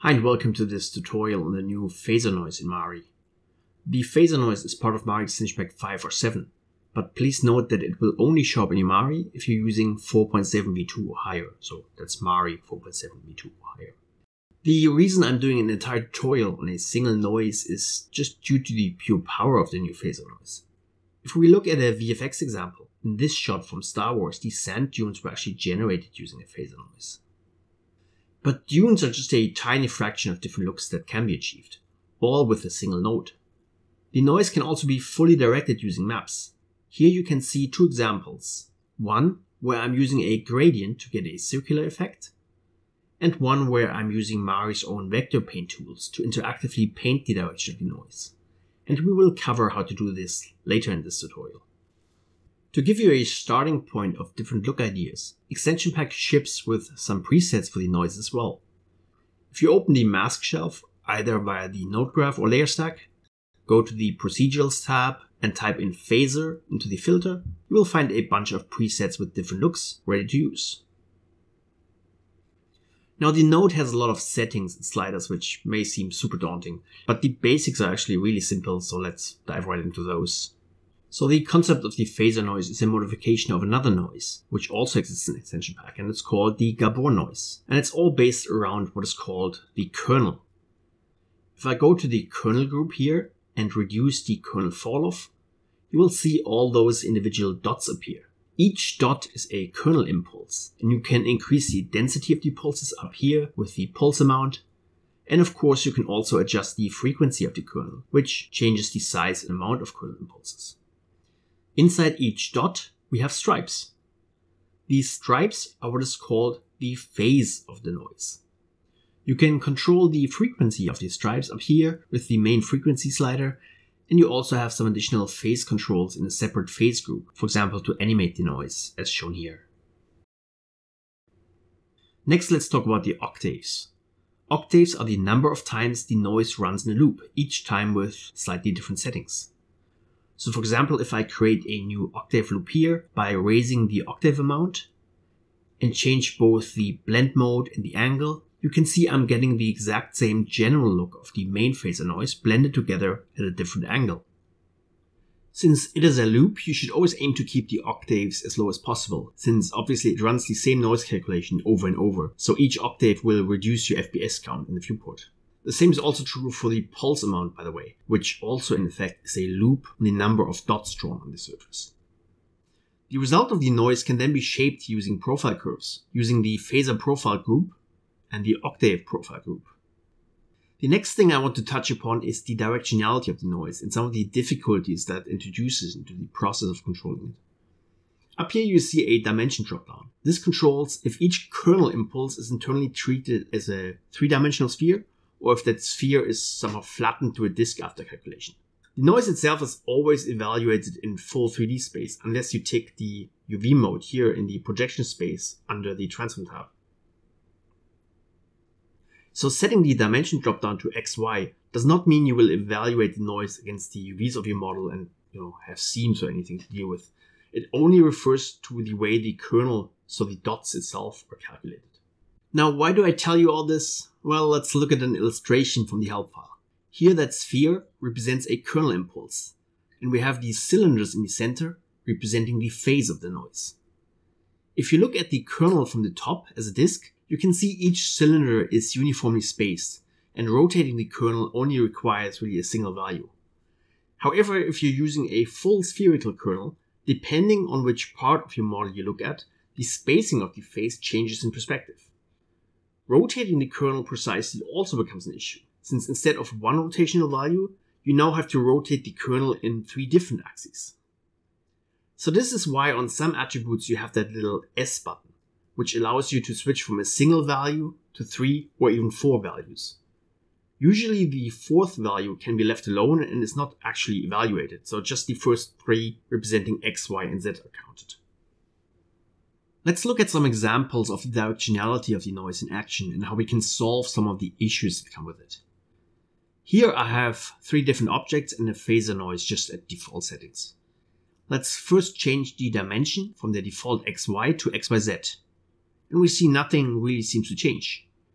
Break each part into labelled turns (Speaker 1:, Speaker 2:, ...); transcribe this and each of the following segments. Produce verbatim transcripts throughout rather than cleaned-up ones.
Speaker 1: Hi and welcome to this tutorial on the new Phasor noise in Mari. The Phasor noise is part of Mari extension pack five or seven, but please note that it will only show up in your Mari if you're using four point seven v two or higher, so that's Mari four point seven v two or higher. The reason I'm doing an entire tutorial on a single noise is just due to the pure power of the new Phasor noise. If we look at a V F X example, in this shot from Star Wars, these sand dunes were actually generated using a Phasor noise. But dunes are just a tiny fraction of different looks that can be achieved, all with a single node. The noise can also be fully directed using maps. Here you can see two examples. One where I'm using a gradient to get a circular effect, and one where I'm using Mari's own vector paint tools to interactively paint the direction of the noise. And we will cover how to do this later in this tutorial. To give you a starting point of different look ideas, Extension Pack ships with some presets for the noise as well. If you open the mask shelf, either via the node graph or layer stack, go to the Procedurals tab and type in Phasor into the filter, you will find a bunch of presets with different looks ready to use. Now the node has a lot of settings and sliders which may seem super daunting, but the basics are actually really simple, so let's dive right into those. So the concept of the Phasor noise is a modification of another noise, which also exists in Extension Pack, and it's called the Gabor noise. And it's all based around what is called the kernel. If I go to the kernel group here and reduce the kernel falloff, you will see all those individual dots appear. Each dot is a kernel impulse, and you can increase the density of the pulses up here with the pulse amount. And of course you can also adjust the frequency of the kernel, which changes the size and amount of kernel impulses. Inside each dot, we have stripes. These stripes are what is called the phase of the noise. You can control the frequency of these stripes up here with the main frequency slider, and you also have some additional phase controls in a separate phase group, for example to animate the noise, as shown here. Next, let's talk about the octaves. Octaves are the number of times the noise runs in a loop, each time with slightly different settings. So for example, if I create a new octave loop here by raising the octave amount and change both the blend mode and the angle, you can see I'm getting the exact same general look of the main Phasor noise blended together at a different angle. Since it is a loop, you should always aim to keep the octaves as low as possible, since obviously it runs the same noise calculation over and over, so each octave will reduce your F P S count in the viewport. The same is also true for the pulse amount, by the way, which also in effect is a loop on the number of dots drawn on the surface. The result of the noise can then be shaped using profile curves, using the Phasor profile group and the octave profile group. The next thing I want to touch upon is the directionality of the noise and some of the difficulties that introduces into the process of controlling it. Up here you see a dimension dropdown. This controls if each kernel impulse is internally treated as a three-dimensional sphere, or if that sphere is somehow flattened to a disk after calculation. The noise itself is always evaluated in full three D space unless you take the U V mode here in the projection space under the transform tab. So setting the dimension dropdown to X Y does not mean you will evaluate the noise against the U Vs of your model and you know have seams or anything to deal with. It only refers to the way the kernel, so the dots itself, are calculated. Now, why do I tell you all this? Well, let's look at an illustration from the help file. Here that sphere represents a kernel impulse, and we have these cylinders in the center representing the phase of the noise. If you look at the kernel from the top as a disk, you can see each cylinder is uniformly spaced, and rotating the kernel only requires really a single value. However, if you're using a full spherical kernel, depending on which part of your model you look at, the spacing of the phase changes in perspective. Rotating the kernel precisely also becomes an issue, since instead of one rotational value, you now have to rotate the kernel in three different axes. So this is why on some attributes you have that little S button, which allows you to switch from a single value to three or even four values. Usually the fourth value can be left alone and is not actually evaluated, so just the first three representing X, Y, and Z are counted. Let's look at some examples of the directionality of the noise in action and how we can solve some of the issues that come with it. Here I have three different objects and a Phasor noise just at default settings. Let's first change the dimension from the default X Y to X Y Z. And we see nothing really seems to change.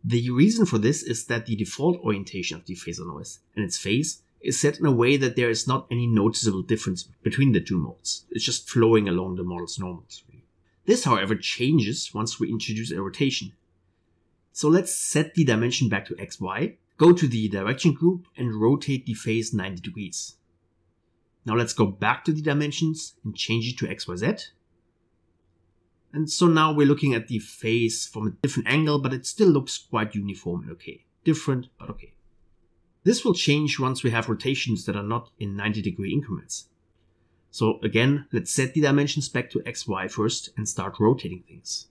Speaker 1: The reason for this is that the default orientation of the phasor noise and its phase is set in a way that there is not any noticeable difference between the two modes. It's just flowing along the model's normals. This, however, changes once we introduce a rotation. So let's set the dimension back to X Y, go to the direction group and rotate the phase ninety degrees. Now let's go back to the dimensions and change it to X Y Z. And so now we're looking at the phase from a different angle, but it still looks quite uniform and okay. Different, but okay. This will change once we have rotations that are not in ninety degree increments. So again, let's set the dimensions back to X Y first and start rotating things.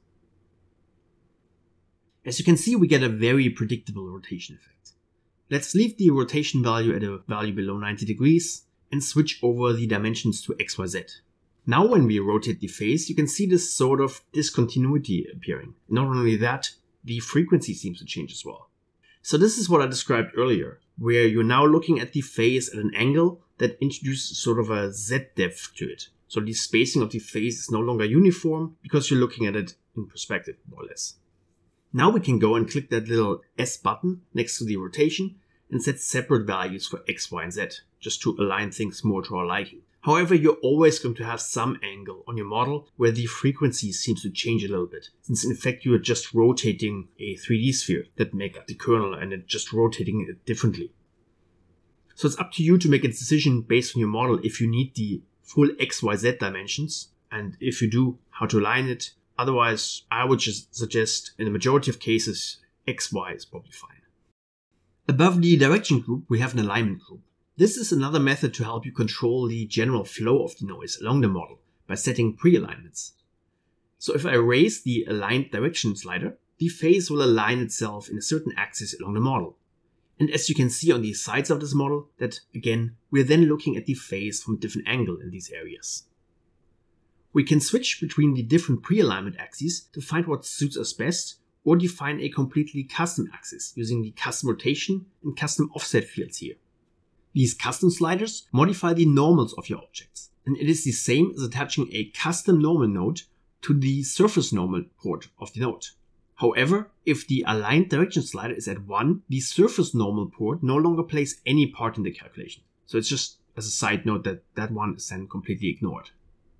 Speaker 1: As you can see, we get a very predictable rotation effect. Let's leave the rotation value at a value below ninety degrees and switch over the dimensions to X Y Z. Now when we rotate the phase, you can see this sort of discontinuity appearing. Not only that, the frequency seems to change as well. So this is what I described earlier, where you're now looking at the phase at an angle that introduces sort of a Z depth to it. So the spacing of the phase is no longer uniform because you're looking at it in perspective, more or less. Now we can go and click that little S button next to the rotation and set separate values for X, Y, and Z, just to align things more to our liking. However, you're always going to have some angle on your model where the frequency seems to change a little bit, since in fact you are just rotating a three D sphere that makes up the kernel and then just rotating it differently. So it's up to you to make a decision based on your model if you need the full X Y Z dimensions, and if you do, how to align it. Otherwise, I would just suggest in the majority of cases, X Y is probably fine. Above the direction group, we have an alignment group. This is another method to help you control the general flow of the noise along the model by setting pre-alignments. So if I raise the aligned direction slider, the phase will align itself in a certain axis along the model. And as you can see on the sides of this model, that again, we're then looking at the phase from a different angle in these areas. We can switch between the different pre-alignment axes to find what suits us best, or define a completely custom axis using the custom rotation and custom offset fields here. These custom sliders modify the normals of your objects, and it is the same as attaching a custom normal node to the surface normal port of the node. However, if the aligned direction slider is at one, the surface normal port no longer plays any part in the calculation. So it's just as a side note that that one is then completely ignored.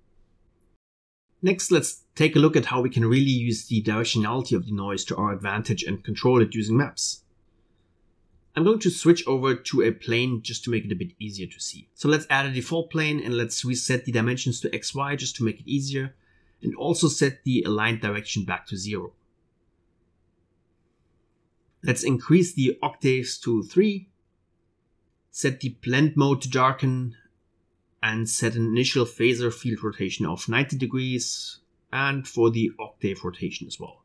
Speaker 1: Next, let's take a look at how we can really use the directionality of the noise to our advantage and control it using maps. I'm going to switch over to a plane just to make it a bit easier to see. So let's add a default plane and let's reset the dimensions to X Y just to make it easier, and also set the aligned direction back to zero. Let's increase the octaves to three, set the blend mode to darken, and set an initial phasor field rotation of ninety degrees, and for the octave rotation as well.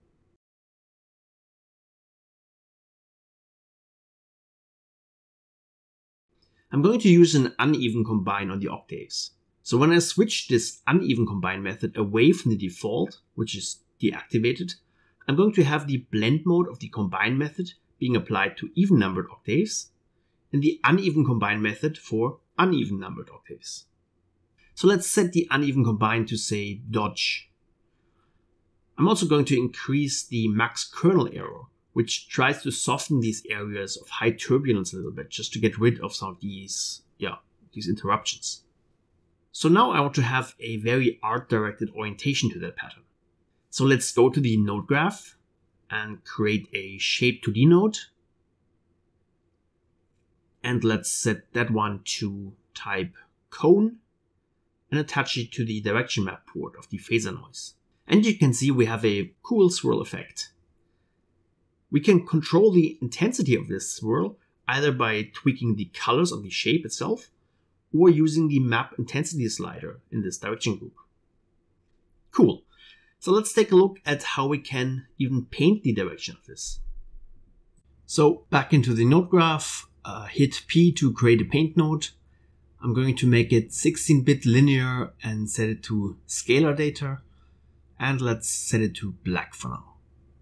Speaker 1: I'm going to use an uneven combine on the octaves. So when I switch this uneven combine method away from the default, which is deactivated, I'm going to have the blend mode of the combine method being applied to even numbered octaves, and the uneven combine method for uneven numbered octaves. So let's set the uneven combine to say dodge. I'm also going to increase the max kernel error, which tries to soften these areas of high turbulence a little bit, just to get rid of some of these, yeah, these interruptions. So now I want to have a very art-directed orientation to that pattern. So let's go to the node graph and create a shape two D node. And let's set that one to type cone and attach it to the direction map port of the phasor noise. And you can see we have a cool swirl effect. We can control the intensity of this swirl either by tweaking the colors of the shape itself or using the map intensity slider in this direction group. Cool. So let's take a look at how we can even paint the direction of this. So back into the node graph, uh, hit P to create a paint node. I'm going to make it sixteen bit linear and set it to scalar data. And let's set it to black for now.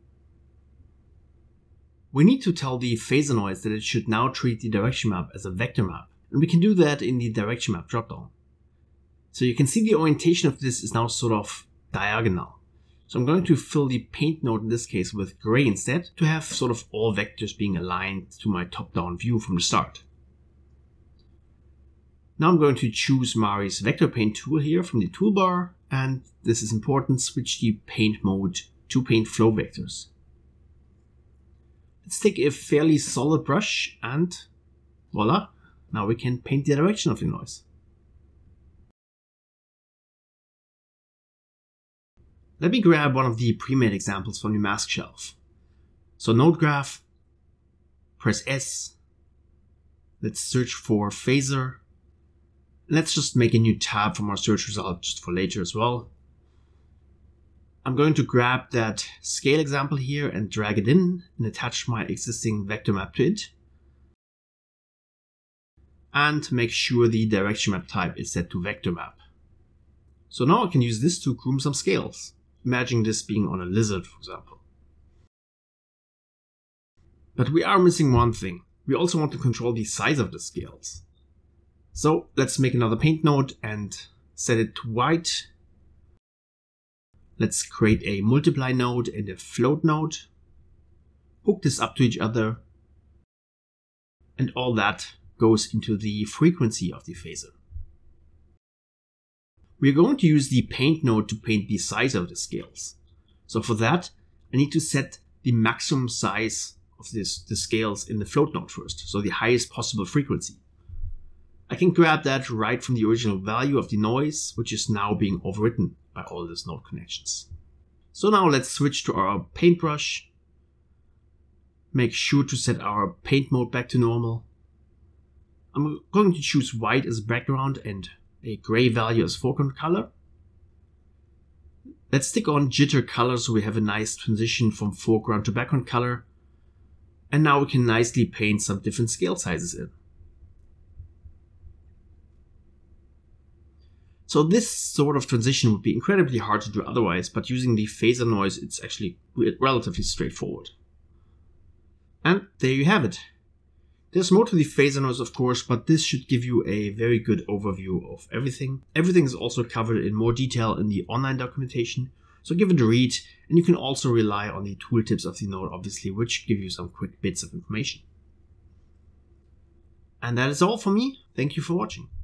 Speaker 1: We need to tell the phasor noise that it should now treat the direction map as a vector map, and we can do that in the direction map dropdown. So you can see the orientation of this is now sort of diagonal. So I'm going to fill the paint node in this case with gray instead to have sort of all vectors being aligned to my top-down view from the start. Now I'm going to choose Mari's vector paint tool here from the toolbar, and this is important, switch the paint mode to paint flow vectors. Let's take a fairly solid brush and voila, now we can paint the direction of the noise. Let me grab one of the pre-made examples from the mask shelf. So node graph, press S, let's search for Phasor. Let's just make a new tab from our search result just for later as well. I'm going to grab that scale example here and drag it in and attach my existing vector map to it. And make sure the direction map type is set to vector map. So now I can use this to groom some scales. Imagine this being on a lizard, for example. But we are missing one thing. We also want to control the size of the scales. So let's make another paint node and set it to white. Let's create a multiply node and a float node. Hook this up to each other. And all that goes into the frequency of the phasor. We're going to use the paint node to paint the size of the scales. So for that, I need to set the maximum size of this, the scales in the float node first, so the highest possible frequency. I can grab that right from the original value of the noise, which is now being overwritten by all these node connections. So now let's switch to our paintbrush. Make sure to set our paint mode back to normal. I'm going to choose white as background and a gray value as foreground color. Let's stick on jitter color so we have a nice transition from foreground to background color. And now we can nicely paint some different scale sizes in. So this sort of transition would be incredibly hard to do otherwise, but using the phasor noise, it's actually relatively straightforward. And there you have it. There's more to the phasor noise, of course, but this should give you a very good overview of everything. Everything is also covered in more detail in the online documentation, so give it a read, and you can also rely on the tooltips of the node, obviously, which give you some quick bits of information. And that is all for me. Thank you for watching.